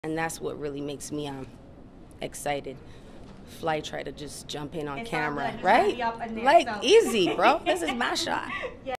And that's what really makes me excited. Fly try to just jump in on camera, right? Like, easy, bro. This is my shot.